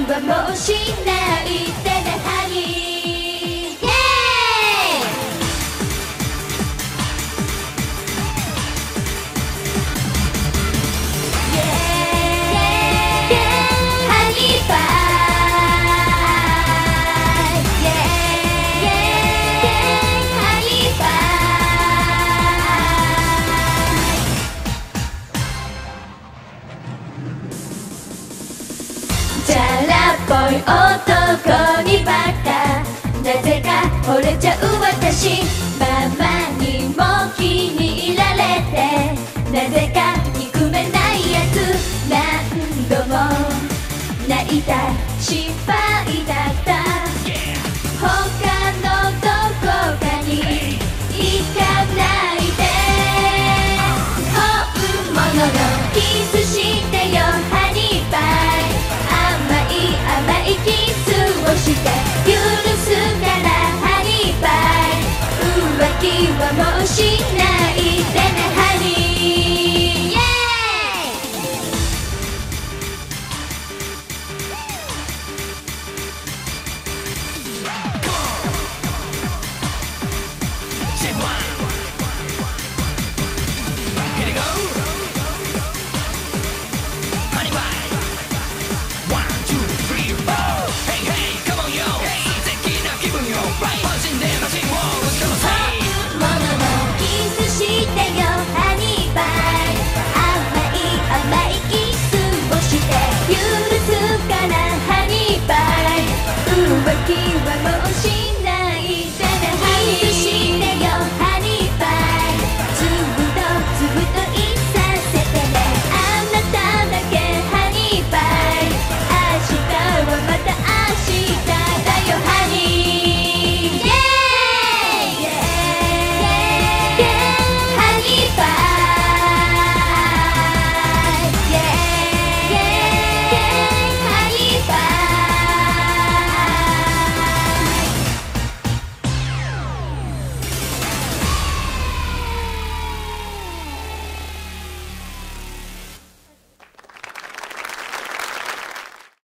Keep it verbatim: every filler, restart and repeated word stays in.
はもうしないでねハニー。イエーイハニーパイ、イエーイハニーパイ。チャラっぽい男にばっかなぜか惚れちゃう私、ママにも気に入られてなぜか憎めないやつ、何度も泣いた失敗